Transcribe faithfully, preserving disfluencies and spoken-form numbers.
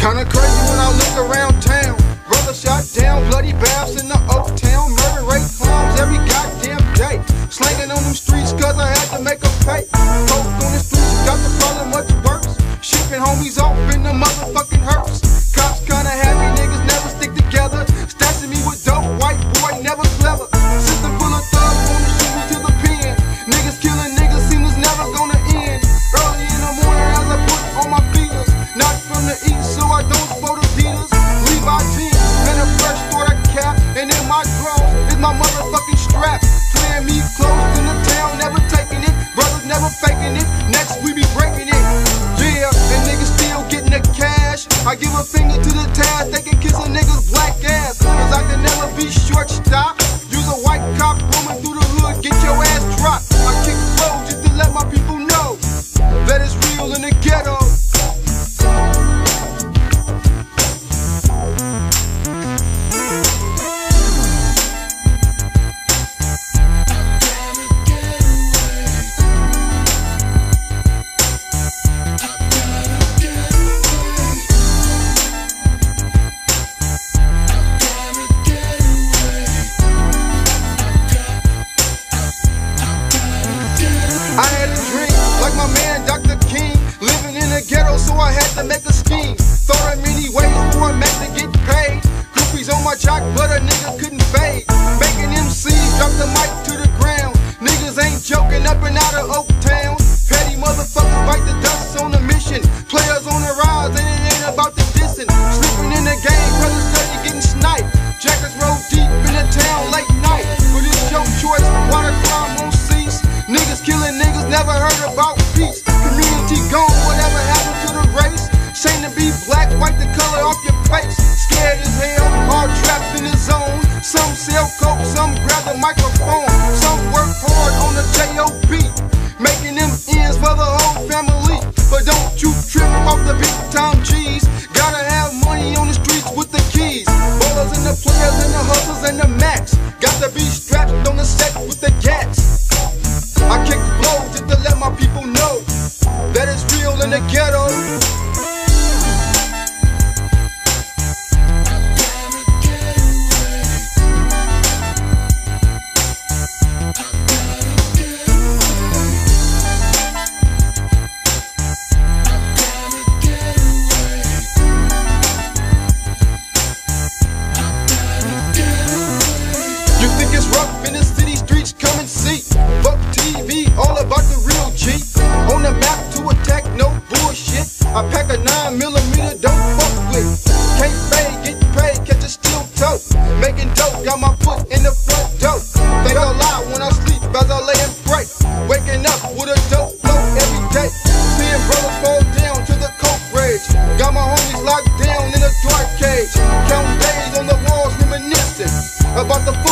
Kinda crazy when I look around town. Brother shot down, bloody baths in the Oak Town. Murder rate climbs every goddamn day. Slanging on them streets cause I had to make a pay. Coke on the streets got the problem much worse. Shipping homies off in the motherfucking hearse. Cops kinda happy, niggas never stick together. Stashing me with dope, white boy, never clever. System full of thugs, wanna shoot me to the pen. Niggas killing niggas, seem it's never gonna end. Early in the morning as I put on my beaters. Not from the east, so I don't sport Adidas. Levi jeans and a fresh starter cap. And in my drawers is my motherfucking strap. Playing me close in the town, never taking it. Brothers never faking it, next we be breaking it. Yeah, and niggas still getting the cash. I give a finger to the task, they can kiss a nigga's black ass. Cause I can never be short stop. Use a white cop roaming through the hood, get your ass dropped. I kick flow just to let my people know that it's real in the ghetto. I had a dream, like my man Doctor King, living in the ghetto, so I had to make a scheme. Thought of many ways for a man to get paid. Groupies on my jock, but a nigga couldn't fade. Making M Cs drop the mic to the ground. Niggas ain't joking up and out of Oak Town. Petty motherfuckers bite the dust on a mission. Players on the rise, and it ain't about the dissing. Slipping in the game, brothers study getting sniped. Jackets roll deep in the town late night. But it's your choice, why the crime won't cease. Niggas killing niggas, never heard about peace. Community gone, whatever happened to the race? Shame to be black, wipe the color off your face. Scared as hell, all trapped in the zone. Some sell coke, some grab the microphone. Some work hard on the J O B, making them ends for the whole family. But don't you trip off the big time G's. Gotta have money on the streets with the keys. Ballers and the players and the hustlers and the max. Got to be strapped on the set with the gats. I kick flow just to let my people know that it's real in the ghetto. You think it's rough in the city streets? Come and see. Fuck T V, all about the real G. On the map to attack, no bullshit. I pack a nine millimeter, don't fuck with. Can't fade, get paid, catch a steel toe. Making dope, got my foot in the front door. Think I lie when I sleep as I lay and pray. Waking up with a dope flow every day. Seeing brothers fall down to the coke rage. Got my homies locked down in a dark cage. Counting days on the walls, reminiscing about the